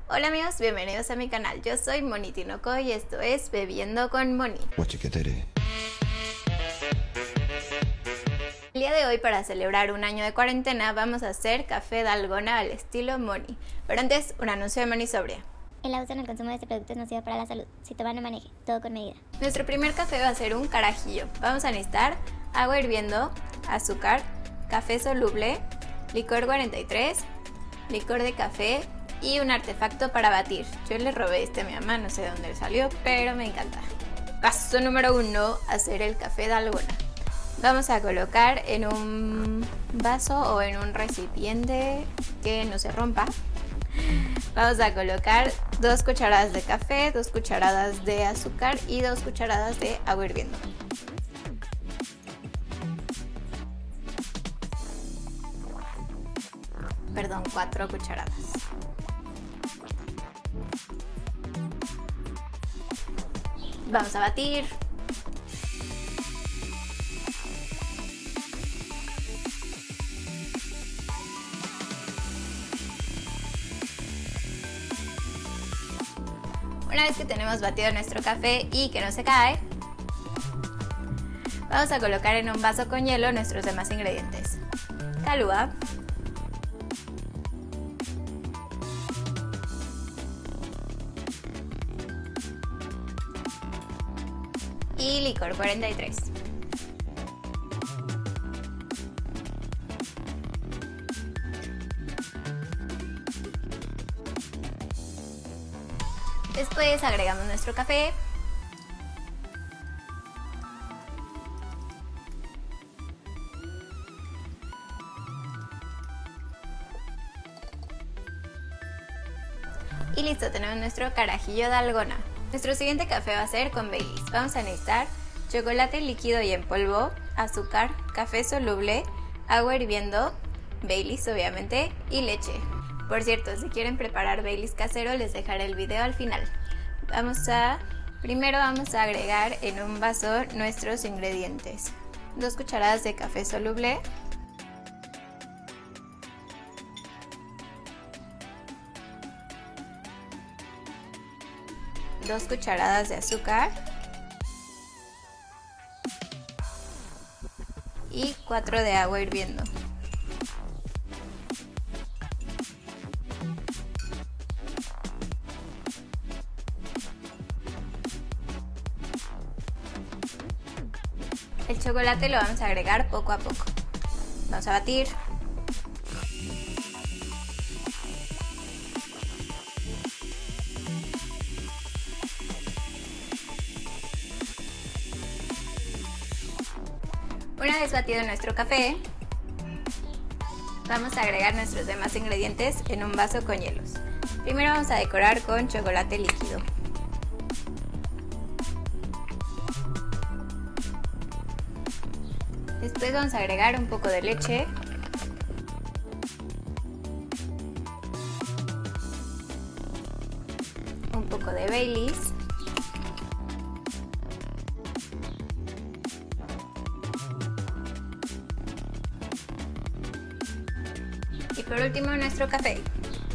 Hola amigos, bienvenidos a mi canal. Yo soy Moni Tinoco y esto es Bebiendo con Moni. El día de hoy, para celebrar un año de cuarentena, vamos a hacer café dalgona al estilo Moni. Pero antes, un anuncio de Moni Sobria. El abuso en el consumo de este producto es nocivo para la salud. Si toma, no maneje. Todo con medida. Nuestro primer café va a ser un carajillo. Vamos a necesitar agua hirviendo, azúcar, café soluble, licor 43, licor de café y un artefacto para batir. Yo le robé este a mi mamá, no sé de dónde le salió, pero me encanta. Paso número 1, hacer el café dalgona. Vamos a colocar en un vaso o en un recipiente que no se rompa. Vamos a colocar 2 cucharadas de café, 2 cucharadas de azúcar y 2 cucharadas de agua hirviendo. Perdón, 4 cucharadas. Vamos a batir. Una vez que tenemos batido nuestro café y que no se cae, vamos a colocar en un vaso con hielo nuestros demás ingredientes. Calúa, y licor 43. Después agregamos nuestro café. Y listo, tenemos nuestro carajillo dalgona. Nuestro siguiente café va a ser con Baileys. Vamos a necesitar chocolate líquido y en polvo, azúcar, café soluble, agua hirviendo, Baileys obviamente y leche. Por cierto, si quieren preparar Baileys casero, les dejaré el video al final. Primero vamos a agregar en un vaso nuestros ingredientes. 2 cucharadas de café soluble, dos cucharadas de azúcar y 4 de agua hirviendo. El chocolate lo vamos a agregar poco a poco. Vamos a batir. Una vez batido nuestro café, vamos a agregar nuestros demás ingredientes en un vaso con hielos. Primero vamos a decorar con chocolate líquido. Después vamos a agregar un poco de leche. Un poco de Baileys. Y por último nuestro café.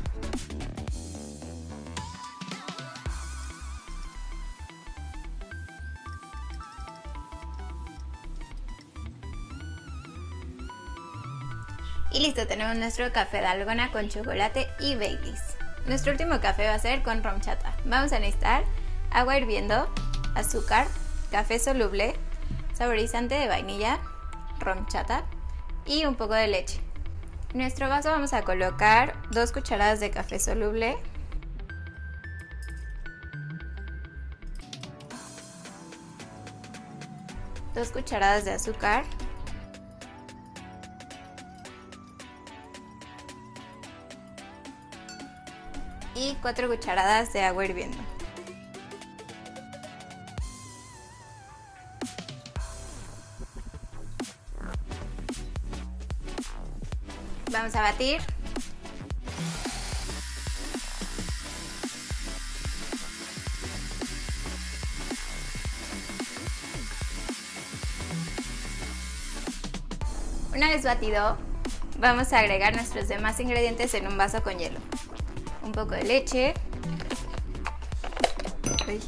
Y listo, tenemos nuestro café dalgona con chocolate y Baileys. Nuestro último café va a ser con RumChata. Vamos a necesitar agua hirviendo, azúcar, café soluble, saborizante de vainilla, RumChata y un poco de leche. En nuestro vaso vamos a colocar 2 cucharadas de café soluble, dos cucharadas de azúcar, y 4 cucharadas de agua hirviendo. Vamos a batir. Una vez batido, vamos a agregar nuestros demás ingredientes en un vaso con hielo. un poco de leche. Uy.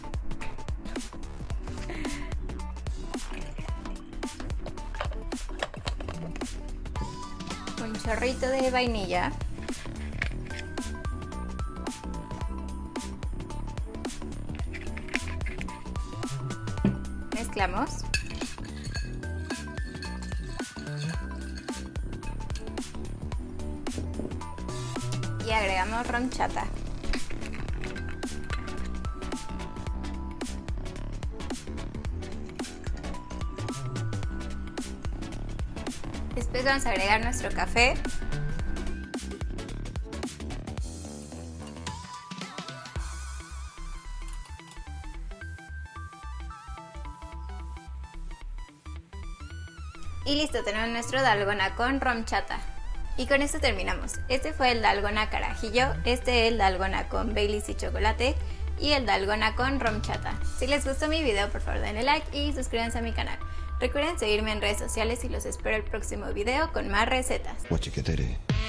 Un chorrito de vainilla. Mezclamos. Y agregamos RumChata. Después vamos a agregar nuestro café. Y listo, tenemos nuestro dalgona con RumChata. Y con esto terminamos. Este fue el dalgona carajillo, este es el dalgona con Baileys y chocolate y el dalgona con RumChata. Si les gustó mi video, por favor denle like y suscríbanse a mi canal. Recuerden seguirme en redes sociales y los espero el próximo video con más recetas.